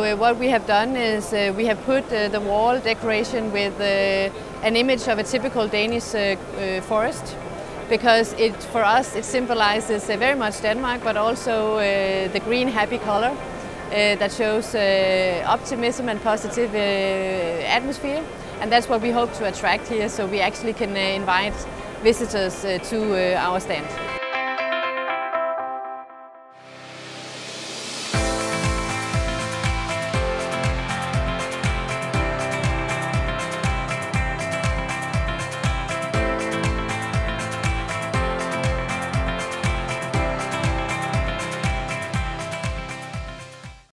what we have done is we have put the wall decoration with an image of a typical Danish forest, because for us it symbolizes very much Denmark, but also the green happy color that shows optimism and positive atmosphere. And that's what we hope to attract here, so we actually can invite visitors to our stand.